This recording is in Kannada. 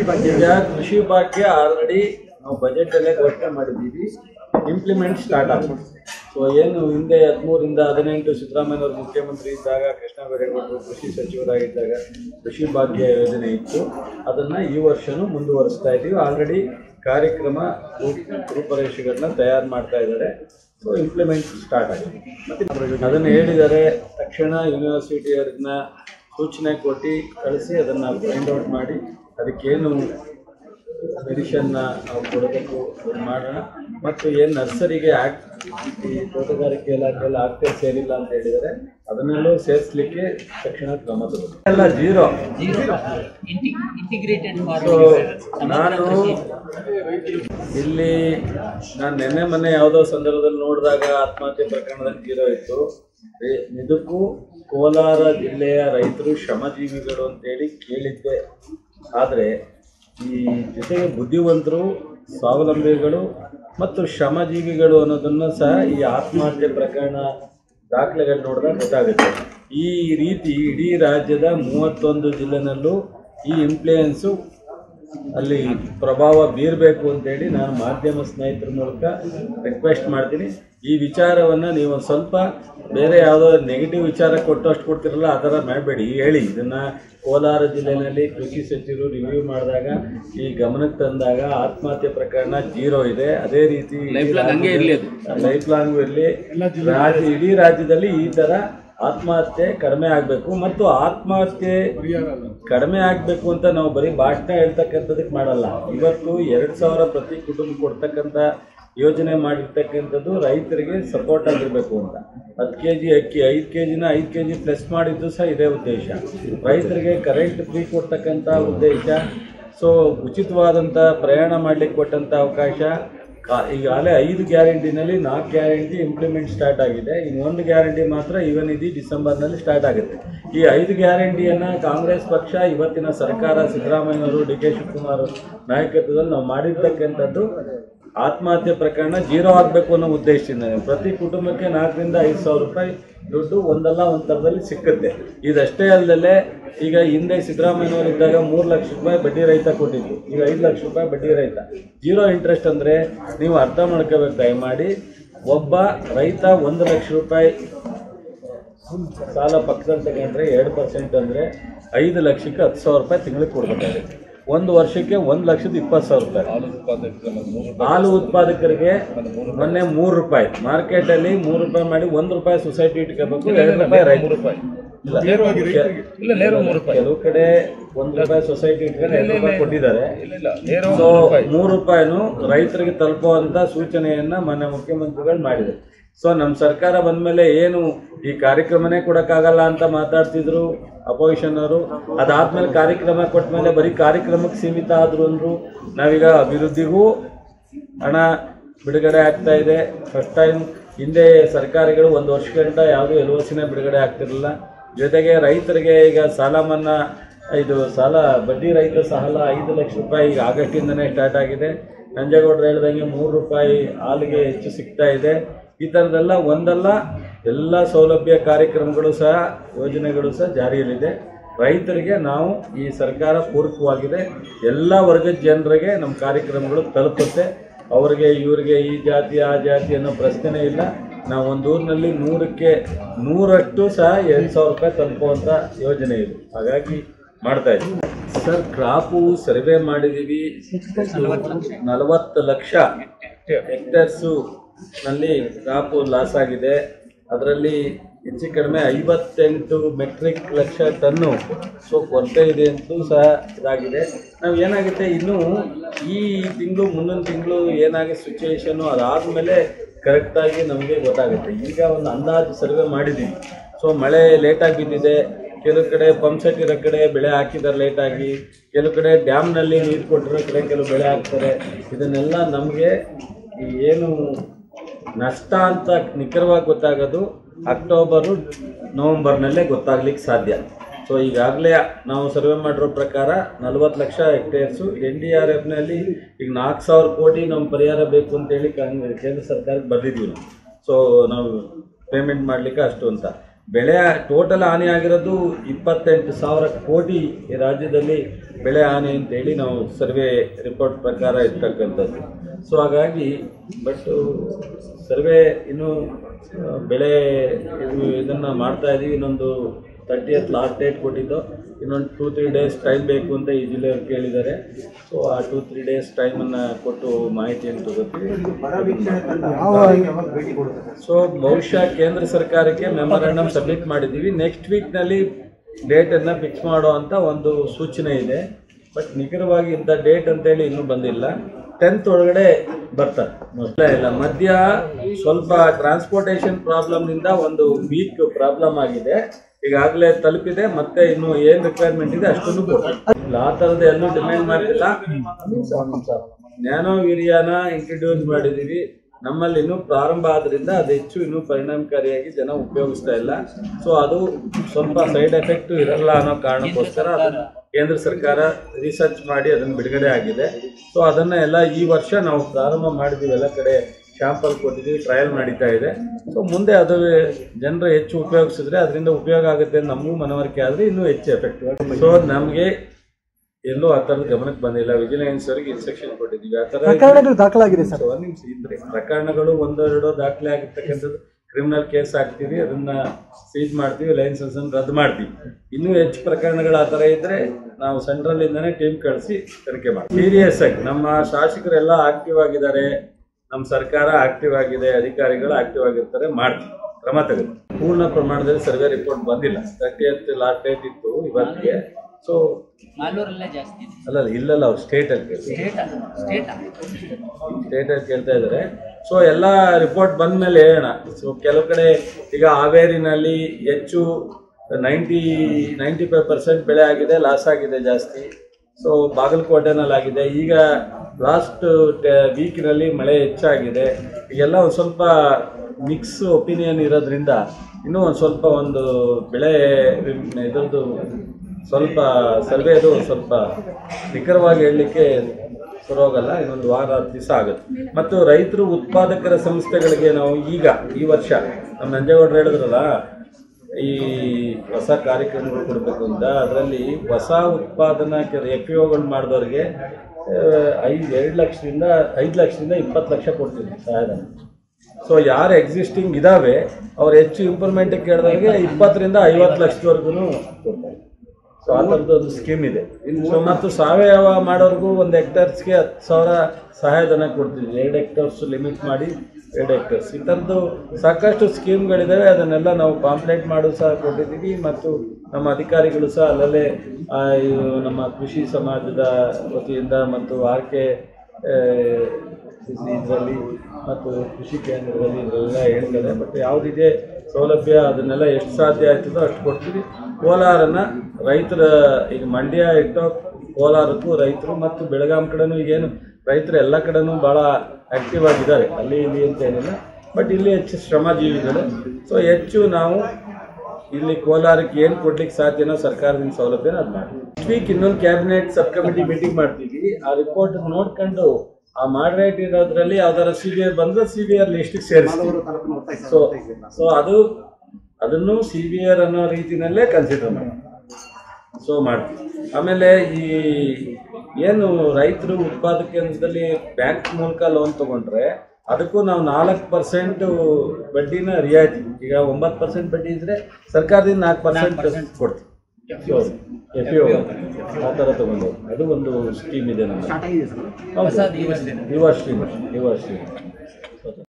ಈಗ ಕೃಷಿ ಭಾಗ್ಯ ಆಲ್ರೆಡಿ ನಾವು ಬಜೆಟ್ ಅಲ್ಲೇ ಘೋಷಣೆ ಮಾಡಿದ್ದೀವಿ, ಇಂಪ್ಲಿಮೆಂಟ್ ಸ್ಟಾರ್ಟ್ ಆಗುತ್ತೆ. ಸೊ ಏನು ಹಿಂದೆ 13ರಿಂದ 18 ಸಿದ್ದರಾಮಯ್ಯವರು ಮುಖ್ಯಮಂತ್ರಿ ಇದ್ದಾಗ, ಕೃಷ್ಣ ಬೈರೇಗೌಡರು ಕೃಷಿ ಸಚಿವರಾಗಿದ್ದಾಗ ಕೃಷಿ ಭಾಗ್ಯ ಯೋಜನೆ ಇತ್ತು, ಅದನ್ನು ಈ ವರ್ಷನೂ ಮುಂದುವರಿಸ್ತಾ ಇದ್ದೀವಿ. ಆಲ್ರೆಡಿ ಕಾರ್ಯಕ್ರಮ ರೂಪರೇಷೆಗಳನ್ನ ತಯಾರು ಮಾಡ್ತಾ ಇದ್ದಾರೆ. ಸೊ ಇಂಪ್ಲಿಮೆಂಟ್ ಸ್ಟಾರ್ಟ್ ಆಗಿದೆ. ಮತ್ತು ಅದನ್ನು ಹೇಳಿದ್ದಾರೆ, ತಕ್ಷಣ ಯೂನಿವರ್ಸಿಟಿಯವ್ರನ್ನ ಸೂಚನೆ ಕೊಟ್ಟು ಕಳಿಸಿ ಅದನ್ನು ಫೈಂಡ್ ಔಟ್ ಮಾಡಿ ಅದಕ್ಕೇನು ಮೆಡಿಷನ್ನ ನಾವು ಕೊಡಬೇಕು ಅದನ್ನು ಮಾಡೋಣ. ಮತ್ತು ಏನು ನರ್ಸರಿಗೆ ಈ ತೋಟಗಾರಿಕೆ ಇಲಾಖೆಲ್ಲ ಆಗ್ತೇ ಸೇರಿಲ್ಲ ಅಂತ ಹೇಳಿದರೆ ಅದನ್ನೆಲ್ಲೂ ಸೇರಿಸಲಿಕ್ಕೆ ತಕ್ಷಣ ಕ್ರಮ ತಗೋಬೇಕು. ಎಲ್ಲ ಜೀರೋ. ನಾನು ಇಲ್ಲಿ ನಿನ್ನೆ ಮೊನ್ನೆ ಯಾವುದೋ ಸಂದರ್ಭದಲ್ಲಿ ನೋಡಿದಾಗ ಆತ್ಮಹತ್ಯೆ ಪ್ರಕರಣದಲ್ಲಿ ಜೀರೋ ಇತ್ತು. ಇದಕ್ಕೂ ಕೋಲಾರ ಜಿಲ್ಲೆಯ ರೈತರು ಶ್ರಮಜೀವಿಗಳು ಅಂತೇಳಿ ಕೇಳಿದ್ದೆ. ಆದರೆ ಈ ಜೊತೆಗೆ ಬುದ್ಧಿವಂತರು, ಸ್ವಾವಲಂಬಿಗಳು ಮತ್ತು ಶ್ರಮಜೀವಿಗಳು ಅನ್ನೋದನ್ನು ಸಹ ಈ ಆತ್ಮಹತ್ಯೆ ಪ್ರಕರಣ ದಾಖಲೆಗಳು ನೋಡಿದಾಗ ಗೊತ್ತಾಗುತ್ತೆ. ಈ ರೀತಿ ಇಡೀ ರಾಜ್ಯದ 31 ಜಿಲ್ಲೆನಲ್ಲೂ ಈ ಇನ್ಫ್ಲೂಯೆನ್ಸು ಅಲ್ಲಿ ಪ್ರಭಾವ ಬೀರಬೇಕು ಅಂತೇಳಿ ನಾನು ಮಾಧ್ಯಮ ಸ್ನೇಹಿತರ ಮೂಲಕ ರಿಕ್ವೆಸ್ಟ್ ಮಾಡ್ತೀನಿ. ಈ ವಿಚಾರವನ್ನು ನೀವು ಸ್ವಲ್ಪ ಬೇರೆ ಯಾವುದೋ ನೆಗೆಟಿವ್ ವಿಚಾರ ಕೊಟ್ಟಷ್ಟು ಕೊಡ್ತಿರಲ್ಲ ಆ ಥರ ಮಾಡಬೇಡಿ. ಹೇಳಿ, ಇದನ್ನು ಕೋಲಾರ ಜಿಲ್ಲೆಯಲ್ಲಿ ಕೃಷಿ ಸಚಿವರು ರಿವ್ಯೂ ಮಾಡಿದಾಗ ಈ ಗಮನಕ್ಕೆ ತಂದಾಗ ಆತ್ಮಹತ್ಯೆ ಪ್ರಕರಣ ಜೀರೋ ಇದೆ. ಅದೇ ರೀತಿ ಲೈಫ್ ಲಾಂಗ್ ಇರಲಿ, ಇಡೀ ರಾಜ್ಯದಲ್ಲಿ ಈ ಥರ ಆತ್ಮಹತ್ಯೆ ಕಡಿಮೆ ಆಗಬೇಕು. ಮತ್ತು ಆತ್ಮಹತ್ಯೆ ಕಡಿಮೆ ಆಗಬೇಕು ಅಂತ ನಾವು ಬರೀ ಭಾಷಣ ಹೇಳ್ತಕ್ಕಂಥದಕ್ಕೆ ಮಾಡಲ್ಲ. ಇವತ್ತು 2,000 ಪ್ರತಿ ಕುಟುಂಬ ಕೊಡ್ತಕ್ಕಂಥ ಯೋಜನೆ ಮಾಡಿರ್ತಕ್ಕಂಥದ್ದು ರೈತರಿಗೆ ಸಪೋರ್ಟ್ ಆಗಿರಬೇಕು ಅಂತ. 10 kg ಅಕ್ಕಿ 5 kgನ 5 kg ಪ್ಲಸ್ ಮಾಡಿದ್ದು ಸಹ ಇದೇ ಉದ್ದೇಶ. ರೈತರಿಗೆ ಕರೆಂಟ್ ಫ್ರೀ ಕೊಡ್ತಕ್ಕಂಥ ಉದ್ದೇಶ. ಸೊ ಉಚಿತವಾದಂಥ ಪ್ರಯಾಣ ಮಾಡಲಿಕ್ಕೆ ಕೊಟ್ಟಂಥ ಅವಕಾಶ. ಈಗಾಗಲೇ 5 ಗ್ಯಾರಂಟಿನಲ್ಲಿ 4 ಗ್ಯಾರಂಟಿ ಇಂಪ್ಲಿಮೆಂಟ್ ಸ್ಟಾರ್ಟ್ ಆಗಿದೆ. ಇನ್ನು 1 ಗ್ಯಾರಂಟಿ ಮಾತ್ರ ಇವನಿಧಿ ಡಿಸೆಂಬರ್ನಲ್ಲಿ ಸ್ಟಾರ್ಟ್ ಆಗುತ್ತೆ. ಈ 5 ಗ್ಯಾರಂಟಿಯನ್ನು ಕಾಂಗ್ರೆಸ್ ಪಕ್ಷ, ಇವತ್ತಿನ ಸರ್ಕಾರ, ಸಿದ್ದರಾಮಯ್ಯವರು, ಡಿ ಕೆ ಶಿವಕುಮಾರ್ ನಾಯಕತ್ವದಲ್ಲಿ ನಾವು ಮಾಡಿರ್ತಕ್ಕಂಥದ್ದು ಆತ್ಮಹತ್ಯೆ ಪ್ರಕರಣ ಜೀರೋ ಆಗಬೇಕು ಅನ್ನೋ ಉದ್ದೇಶದಿಂದ ಪ್ರತಿ ಕುಟುಂಬಕ್ಕೆ 4,000 ರಿಂದ 5,000 ರೂಪಾಯಿ ದುಡ್ಡು ಒಂದಲ್ಲ ಒಂದು ಥರದಲ್ಲಿ ಸಿಕ್ಕುತ್ತೆ. ಇದಷ್ಟೇ ಅಲ್ಲದೆ ಈಗ ಹಿಂದೆ ಸಿದ್ದರಾಮಯ್ಯನವರಿದ್ದಾಗ 3 ಲಕ್ಷ ರೂಪಾಯಿ ಬಡ್ಡಿ ರಹಿತ ಕೊಟ್ಟಿದ್ದು, ಈಗ 5 ಲಕ್ಷ ರೂಪಾಯಿ ಬಡ್ಡಿ ರಹಿತ. ಜೀರೋ ಇಂಟ್ರೆಸ್ಟ್ ಅಂದರೆ ನೀವು ಅರ್ಥ ಮಾಡ್ಕೋಬೇಕು ದಯಮಾಡಿ. ಒಬ್ಬ ರೈತ 1 ಲಕ್ಷ ರೂಪಾಯಿ ಸಾಲ ಪಕ್ಕದಲ್ಲಿ ತಗೊಂಡ್ರೆ 2% ಅಂದರೆ 5 ಲಕ್ಷಕ್ಕೆ 10,000 ರೂಪಾಯಿ ತಿಂಗಳಿಗೆ ಕೊಡಬೇಕಾಗುತ್ತೆ. 1 ವರ್ಷಕ್ಕೆ 1,20,000 ರೂಪಾಯಿ. ಹಾಲು ಉತ್ಪಾದಕರಿಗೆ ಮೊನ್ನೆ 3 ರೂಪಾಯಿ ಮಾರ್ಕೆಟಲ್ಲಿ 3 ರೂಪಾಯಿ ಮಾಡಿ 1 ರೂಪಾಯಿ ಸೊಸೈಟಿ ಇಟ್ಕೋಬೇಕು, 2 ರೂಪಾಯಿ ರೈತ ರೂಪಾಯಿ ಕೆಲವು ಕಡೆ 1 ರೂಪಾಯಿ ಸೊಸೈಟಿ ಇಟ್ಕೊಂಡು 2 ರೂಪಾಯಿ ಕೊಟ್ಟಿದ್ದಾರೆ. ಸೊ 3 ರೂಪಾಯಿನೂ ರೈತರಿಗೆ ತಲುಪುವಂತ ಸೂಚನೆಯನ್ನ ಮೊನ್ನೆ ಮುಖ್ಯಮಂತ್ರಿಗಳು ಮಾಡಿದೆ. ಸೊ ನಮ್ಮ ಸರ್ಕಾರ ಬಂದ್ಮೇಲೆ ಏನು ಈ ಕಾರ್ಯಕ್ರಮನೇ ಕೊಡಕ್ಕಾಗಲ್ಲ ಅಂತ ಮಾತಾಡ್ತಿದ್ರು ಅಪೋಸಿಷನ್ ಅವರು. ಅದಾದ್ಮೇಲೆ ಕಾರ್ಯಕ್ರಮ ಕೊಟ್ಟ ಮೇಲೆ ಬರೀ ಕಾರ್ಯಕ್ರಮಕ್ಕೆ ಸೀಮಿತ ಆದ್ರು ಅಂದ್ರು. ನಾವೀಗ ಅಭಿವೃದ್ಧಿಗೂ ಹಣ ಬಿಡುಗಡೆ ಆಗ್ತಾ ಇದೆ. First time. ಹಿಂದೆ ಸರ್ಕಾರಗಳು 1 ವರ್ಷ ಗಂಟ ಯಾವುದೂ LOCನೇ ಬಿಡುಗಡೆ ಆಗ್ತಿರಲಿಲ್ಲ. ಜೊತೆಗೆ ರೈತರಿಗೆ ಈಗ ಸಾಲ ಮನ್ನಾ, ಇದು ಸಾಲ ಬಡ್ಡಿ ರಹಿತ ಸಾಲ 5 ಲಕ್ಷ ರೂಪಾಯಿ ಈಗ ಆಗಸ್ಟಿಂದನೇ ಸ್ಟಾರ್ಟ್ ಆಗಿದೆ. ನಂಜೇಗೌಡರು ಹೇಳ್ದಂಗೆ 3 ರೂಪಾಯಿ ಹಾಲಿಗೆ ಹೆಚ್ಚು ಸಿಗ್ತಾ ಇದೆ. ಈ ಥರದ್ದೆಲ್ಲ ಒಂದಲ್ಲ ಎಲ್ಲ ಸೌಲಭ್ಯ ಕಾರ್ಯಕ್ರಮಗಳು ಸಹ, ಯೋಜನೆಗಳು ಸಹ ಜಾರಿಯಲ್ಲಿದೆ. ರೈತರಿಗೆ ನಾವು ಈ ಸರ್ಕಾರ ಪೂರಕವಾಗಿದೆ. ಎಲ್ಲ ವರ್ಗದ ಜನರಿಗೆ ನಮ್ಮ ಕಾರ್ಯಕ್ರಮಗಳು ತಲುಪುತ್ತೆ. ಅವರಿಗೆ ಇವ್ರಿಗೆ ಈ ಜಾತಿ ಆ ಜಾತಿ ಅನ್ನೋ ಪ್ರಶ್ನೆನೇ ಇಲ್ಲ. ನಾವು ಒಂದು ಊರಿನಲ್ಲಿ 100ಕ್ಕೆ 100 ಸಹ 2,000 ರೂಪಾಯಿ ತಲುಪುವಂಥ ಯೋಜನೆ ಇದು. ಹಾಗಾಗಿ ಮಾಡ್ತಾ ಇದ್ದೀವಿ ಸರ್. ಕ್ರಾಪು ಸರ್ವೆ ಮಾಡಿದ್ದೀವಿ. 40 ಲಕ್ಷ ಹೆಕ್ಟೇರ್ಸು ನಲ್ಲಿ ಕ್ರಾಪು ಲಾಸ್ ಆಗಿದೆ. ಅದರಲ್ಲಿ ಹೆಚ್ಚು ಕಡಿಮೆ 58 ಮೆಟ್ರಿಕ್ ಲಕ್ಷ ಟನ್ನು ಸೊ ಕೊರತೆ ಇದೆ ಅಂತೂ ಸಹ ಇದಾಗಿದೆ. ನಾವು ಏನಾಗುತ್ತೆ, ಇನ್ನೂ ಈ ತಿಂಗಳು ಮುಂದಿನ ತಿಂಗಳು ಏನಾಗಿದೆ ಸಿಚುವೇಶನ್ನು ಅದಾದಮೇಲೆ ಕರೆಕ್ಟಾಗಿ ನಮಗೆ ಗೊತ್ತಾಗುತ್ತೆ. ಈಗ ಒಂದು ಅಂದಾಜು ಸರ್ವೆ ಮಾಡಿದ್ದೀವಿ. ಸೊ ಮಳೆ ಲೇಟಾಗಿ ಬಿದ್ದಿದೆ. ಕೆಲವು ಕಡೆ ಪಂಪ್ ಸೆಟ್ ಇರೋ ಕಡೆ ಬೆಳೆ ಹಾಕಿದ್ದಾರೆ ಲೇಟಾಗಿ, ಕೆಲವು ಕಡೆ ಡ್ಯಾಮ್ನಲ್ಲಿ ನೀರು ಕೊಟ್ಟಿರೋ ಕಡೆ ಕೆಲವು ಬೆಳೆ ಹಾಕ್ತಾರೆ. ಇದನ್ನೆಲ್ಲ ನಮಗೆ ಏನು ನಷ್ಟ ಅಂತ ನಿಖರವಾಗಿ ಗೊತ್ತಾಗೋದು ಅಕ್ಟೋಬರು ನವಂಬರ್ನಲ್ಲೇ ಗೊತ್ತಾಗ್ಲಿಕ್ಕೆ ಸಾಧ್ಯ. ಸೊ ಈಗಾಗಲೇ ನಾವು ಸರ್ವೆ ಮಾಡಿರೋ ಪ್ರಕಾರ 40 ಲಕ್ಷ ಹೆಕ್ಟೇರ್ಸು NDRFನಲ್ಲಿ ಈಗ 4,000 ಕೋಟಿ ನಮ್ಮ ಪರಿಹಾರ ಬೇಕು ಅಂತೇಳಿ ಕೇಂದ್ರ ಸರ್ಕಾರಕ್ಕೆ ಬರೆದಿದ್ದೀವಿ ನಾವು. ಸೊ ನಾವು ಪೇಮೆಂಟ್ ಮಾಡಲಿಕ್ಕೆ ಅಷ್ಟು ಅಂತ. ಬೆಳೆ ಟೋಟಲ್ ಹಾನಿ ಆಗಿರೋದು 28,000 ಕೋಟಿ ಈ ರಾಜ್ಯದಲ್ಲಿ ಬೆಳೆ ಹಾನಿ ಅಂತೇಳಿ ನಾವು ಸರ್ವೆ ರಿಪೋರ್ಟ್ ಪ್ರಕಾರ ಇರ್ತಕ್ಕಂಥದ್ದು. ಸೊ ಹಾಗಾಗಿ ಬಟ್ ಸರ್ವೆ ಇನ್ನೂ ಬೆಳೆ ಇದನ್ನು ಮಾಡ್ತಾ ಇದ್ದೀವಿ. ಇನ್ನೊಂದು 30th ಲಾಸ್ಟ್ ಡೇಟ್ ಕೊಟ್ಟಿದ್ದು, ಇನ್ನೊಂದು 2-3 ಡೇಸ್ ಟೈಮ್ ಬೇಕು ಅಂತ ಈ ಜಿಲ್ಲೆಯವರು ಕೇಳಿದ್ದಾರೆ. ಸೊ ಆ 2-3 ಡೇಸ್ ಟೈಮನ್ನು ಕೊಟ್ಟು ಮಾಹಿತಿಯನ್ನು ತಗೋತೀವಿ. ಸೊ ಬಹುಶಃ ಕೇಂದ್ರ ಸರ್ಕಾರಕ್ಕೆ ಮೆಮೊರಾಂಡಮ್ ಸಬ್ಮಿಟ್ ಮಾಡಿದ್ದೀವಿ. ನೆಕ್ಸ್ಟ್ ವೀಕ್ನಲ್ಲಿ ಡೇಟನ್ನು ಫಿಕ್ಸ್ ಮಾಡೋ ಅಂತ ಒಂದು ಸೂಚನೆ ಇದೆ. ಬಟ್ ನಿಖರವಾಗಿ ಇಂಥ ಡೇಟ್ ಅಂತೇಳಿ ಇನ್ನೂ ಬಂದಿಲ್ಲ. 10th ಒಳಗಡೆ ಬರ್ತಾರೆ. ಇಲ್ಲ ಮಧ್ಯ ಸ್ವಲ್ಪ ಟ್ರಾನ್ಸ್ಪೋರ್ಟೇಷನ್ ಪ್ರಾಬ್ಲಮ್ನಿಂದ ಒಂದು ವೀಕ್ ಪ್ರಾಬ್ಲಮ್ ಆಗಿದೆ. ಈಗಾಗಲೇ ತಲುಪಿದೆ. ಮತ್ತೆ ಇನ್ನು ಏನು ರಿಕ್ವೈರ್ಮೆಂಟ್ ಇದೆ ಅಷ್ಟನ್ನು ಕೊಡ್ತೀವಿ. ಆ ಥರದ ಎಲ್ಲೂ ಡಿಮ್ಯಾಂಡ್ ಮಾಡ್ತಿಲ್ಲ. ನ್ಯಾನೋ ವೀರ್ಯನ ಇಂಟ್ರಡ್ಯೂಸ್ ಮಾಡಿದ್ದೀವಿ. ನಮ್ಮಲ್ಲಿ ಇನ್ನೂ ಪ್ರಾರಂಭ ಆದ್ದರಿಂದ ಅದು ಹೆಚ್ಚು ಇನ್ನೂ ಪರಿಣಾಮಕಾರಿಯಾಗಿ ಜನ ಉಪಯೋಗಿಸ್ತಾ ಇಲ್ಲ. ಸೊ ಅದು ಸ್ವಲ್ಪ ಸೈಡ್ ಎಫೆಕ್ಟು ಇರಲ್ಲ ಅನ್ನೋ ಕಾರಣಕ್ಕೋಸ್ಕರ ಅದನ್ನು ಕೇಂದ್ರ ಸರ್ಕಾರ ರಿಸರ್ಚ್ ಮಾಡಿ ಅದನ್ನು ಬಿಡುಗಡೆ ಆಗಿದೆ. ಸೊ ಅದನ್ನು ಎಲ್ಲ ಈ ವರ್ಷ ನಾವು ಪ್ರಾರಂಭ ಮಾಡಿದ್ದೀವಿ. ಎಲ್ಲ ಕಡೆ ಶಾಂಪಲ್ ಕೊಟ್ಟಿದ್ದೀವಿ, ಟ್ರಯಲ್ ನಡೀತಾ ಇದೆ. ಸೊ ಮುಂದೆ ಅದು ಜನರು ಹೆಚ್ಚು ಉಪಯೋಗಿಸಿದ್ರೆ ಅದರಿಂದ ಉಪಯೋಗ ಆಗುತ್ತೆ ಅಂತ ನಮಗೂ ಮನವರಿಕೆ ಆದರೆ ಇನ್ನೂ ಹೆಚ್ಚು ಎಫೆಕ್ಟಿವ್. ಸೊ ನಮಗೆ ಎಲ್ಲೂ ಆ ಥರದ ಗಮನಕ್ಕೆ ಬಂದಿಲ್ಲ. ವಿಜಿಲೆನ್ಸ್ ಅವರಿಗೆ ಇನ್ಸ್ಟ್ರಕ್ಷನ್ ಕೊಟ್ಟಿದ್ದೀವಿ. ಆ ಥರ ದಾಖಲಾಗಿದೆ ಸರ್. ಒಂದು ನಿಮಿಷ ಇದ್ರೆ ಪ್ರಕರಣಗಳು 1-2 ದಾಖಲೆ ಆಗಿರ್ತಕ್ಕಂಥದ್ದು ಕ್ರಿಮಿನಲ್ ಕೇಸ್ ಹಾಕ್ತೀವಿ, ಅದನ್ನು ಸೀಜ್ ಮಾಡ್ತೀವಿ, ಲೈಸೆನ್ಸನ್ನು ರದ್ದು ಮಾಡ್ತೀವಿ. ಇನ್ನೂ ಹೆಚ್ಚು ಪ್ರಕರಣಗಳು ಆ ಥರ ಇದ್ದರೆ ನಾವು ಸೆಂಟ್ರಲಿಂದನೇ ಟೀಮ್ ಕಳಿಸಿ ತನಿಖೆ ಮಾಡ್ತೀವಿ. ಸೀರಿಯಸ್ ಆಗಿ ನಮ್ಮ ಶಾಸಕರೆಲ್ಲ ಆಕ್ಟಿವ್ ಆಗಿದ್ದಾರೆ, ನಮ್ಮ ಸರ್ಕಾರ ಆಕ್ಟಿವ್ ಆಗಿದೆ, ಅಧಿಕಾರಿಗಳು ಆಕ್ಟಿವ್ ಆಗಿರ್ತಾರೆ, ಮಾಡ್ತೀವಿ, ಕ್ರಮ ತೆಗೆದು. ಪೂರ್ಣ ಪ್ರಮಾಣದಲ್ಲಿ ಸರ್ವೆ ರಿಪೋರ್ಟ್ ಬಂದಿಲ್ಲ. 30th ಲಾಸ್ಟ್ ಡೇಟ್ ಇತ್ತು ಇವತ್ತಿಗೆ. ಸೊ ಅಲ್ಲ ಇಲ್ಲಲ್ಲ, ಅವ್ರು ಸ್ಟೇಟಲ್ಲಿ ಕೇಳ್ತಾ ಇದ್ದಾರೆ. ಸೊ ಎಲ್ಲ ರಿಪೋರ್ಟ್ ಬಂದ ಮೇಲೆ ಹೇಳೋಣ. ಸೊ ಕೆಲವು ಕಡೆ ಈಗ ಹಾವೇರಿನಲ್ಲಿ ಹೆಚ್ಚು 95% ಬೆಳೆ ಆಗಿದೆ, ಲಾಸ್ ಆಗಿದೆ ಜಾಸ್ತಿ. ಸೊ ಬಾಗಲಕೋಟೆನಲ್ಲಿ ಆಗಿದೆ. ಈಗ ಲಾಸ್ಟ್ ವೀಕ್ನಲ್ಲಿ ಮಳೆ ಹೆಚ್ಚಾಗಿದೆ. ಈಗೆಲ್ಲ ಒಂದು ಸ್ವಲ್ಪ ಮಿಕ್ಸ್ ಒಪಿನಿಯನ್ ಇರೋದ್ರಿಂದ ಇನ್ನೂ ಒಂದು ಬೆಳೆ ಇದರದ್ದು ಸ್ವಲ್ಪ ಸರ್ವೆದು ಸ್ವಲ್ಪ ನಿಖರವಾಗಿ ಹೇಳಲಿಕ್ಕೆ ಶುರುವಾಗಲ್ಲ. ಇನ್ನೊಂದು ವಾರ 10 ದಿವಸ ಆಗುತ್ತೆ. ಮತ್ತು ರೈತರು ಉತ್ಪಾದಕರ ಸಂಸ್ಥೆಗಳಿಗೆ ನಾವು ಈಗ ಈ ವರ್ಷ ನಮ್ಮ ನಂಜೇಗೌಡರು ಹೇಳಿದ್ರಲ್ಲ ಈ ಹೊಸ ಕಾರ್ಯಕ್ರಮಗಳು ಕೊಡಬೇಕು ಅಂತ, ಅದರಲ್ಲಿ ಹೊಸ ಉತ್ಪಾದನಾ FPOಗಳು ಮಾಡಿದವ್ರಿಗೆ 5 ಲಕ್ಷದಿಂದ 20 ಲಕ್ಷ ಕೊಡ್ತೀವಿ ಸಹಾಯಧನ. ಸೊ ಯಾರು ಎಕ್ಸಿಸ್ಟಿಂಗ್ ಇದ್ದಾವೆ ಅವ್ರು ಹೆಚ್ಚು ಇಂಪ್ರೂವ್ಮೆಂಟಿಗೆ ಕೇಳಿದವ್ರಿಗೆ 20ರಿಂದ 50 ಲಕ್ಷದವರೆಗೂ ಕೊಡ್ತಾರೆ. ಸೊ ಆ ಥರದ್ದು ಒಂದು ಸ್ಕೀಮ್ ಇದೆ. ಸೊ ಮತ್ತು ಸಾವಯವ ಮಾಡೋರ್ಗೂ 1 ಹೆಕ್ಟರ್ಸ್ಗೆ 10,000 ಸಹಾಯಧನ ಕೊಡ್ತೀವಿ. 2 ಹೆಕ್ಟರ್ಸ್ ಲಿಮಿಟ್ ಮಾಡಿ 2 ಹೆಕ್ಟರ್ಸ್. ಈ ಥರದ್ದು ಸಾಕಷ್ಟು ಸ್ಕೀಮ್ಗಳಿದ್ದಾವೆ. ಅದನ್ನೆಲ್ಲ ನಾವು ಪಾಂಪ್ಲೆಟ್ ಮಾಡೋದು ಸಹ ಕೊಟ್ಟಿದ್ದೀವಿ. ಮತ್ತು ನಮ್ಮ ಅಧಿಕಾರಿಗಳು ಸಹ ಅಲ್ಲಲ್ಲೇ ನಮ್ಮ ಕೃಷಿ ಸಮಾಜದ ವತಿಯಿಂದ ಮತ್ತು RK ಇದರಲ್ಲಿ ಮತ್ತು ಕೃಷಿ ಕೇಂದ್ರದಲ್ಲಿ ಇದರೆಲ್ಲ ಹೇಳ್ತಾರೆ. ಬಟ್ ಯಾವುದಿದೆ ಸೌಲಭ್ಯ ಅದನ್ನೆಲ್ಲ ಎಷ್ಟು ಸಾಧ್ಯ ಆಯ್ತದೋ ಅಷ್ಟು ಕೊಡ್ತೀವಿ. ಕೋಲಾರನ ರೈತರ ಈಗ ಮಂಡ್ಯ ಇಟ್ಟು ಕೋಲಾರಕ್ಕೂ ರೈತರು ಮತ್ತು ಬೆಳಗಾಂ ಕಡೆನೂ ಈಗೇನು ರೈತರು ಎಲ್ಲ ಕಡೆನೂ ಭಾಳ ಆ್ಯಕ್ಟಿವ್ ಆಗಿದ್ದಾರೆ. ಅಲ್ಲಿ ಇಲ್ಲಿ ಅಂತ ಏನಿಲ್ಲ, ಬಟ್ ಇಲ್ಲಿ ಹೆಚ್ಚು ಶ್ರಮಜೀವಿಗಳು. ಸೊ ಹೆಚ್ಚು ನಾವು ಇಲ್ಲಿ ಕೋಲಾರಕ್ಕೆ ಏನು ಕೊಡ್ಲಿಕ್ಕೆ ಸಾಧ್ಯನೋ ಸರ್ಕಾರದಿಂದ ಸೌಲಭ್ಯನ ಅದು ಮಾಡ್ತೀವಿ. ನೆಕ್ಸ್ಟ್ ವೀಕ್ ಇನ್ನೊಂದು ಕ್ಯಾಬಿನೆಟ್ ಸಬ್ ಕಮಿಟಿ ಮೀಟಿಂಗ್ ಮಾಡ್ತೀವಿ. ಆ ರಿಪೋರ್ಟ್ ನೋಡ್ಕೊಂಡು ಆ ಮಾಡ್ರೇಟ್ ಇರೋದ್ರಲ್ಲಿ ಯಾವ್ದಾರ CBR ಬಂದ್ರೆ CBR ಲಿಸ್ಟಿಗೆ ಸೇರಿಸ್ತೀವಿ. ಸೊ ಅದನ್ನು CBR ಅನ್ನೋ ರೀತಿಯಲ್ಲೇ ಕನ್ಸಿಡರ್ ಮಾಡಿ ಸೊ ಮಾಡ್ತೀವಿ. ಆಮೇಲೆ ಈ ಏನು ರೈತರು ಉತ್ಪಾದಕ ಕೇಂದ್ರದಲ್ಲಿ ಬ್ಯಾಂಕ್ ಮೂಲಕ ಲೋನ್ ತಗೊಂಡ್ರೆ ಅದಕ್ಕೂ ನಾವು 4% ಬಡ್ಡಿನ ರಿಯಾಯಿತಿ. ಈಗ 9% ಬಡ್ಡಿ ಇದ್ರೆ ಸರ್ಕಾರದಿಂದ 4% ಕೊಡ್ತೀವಿ. FPO ಆ ಥರ ತಗೊಂಡು ಅದು ಒಂದು ಸ್ಕೀಮ್ ಇದೆ ನಮ್ಮ ಯುವ ಸ್ಕೀಮ್.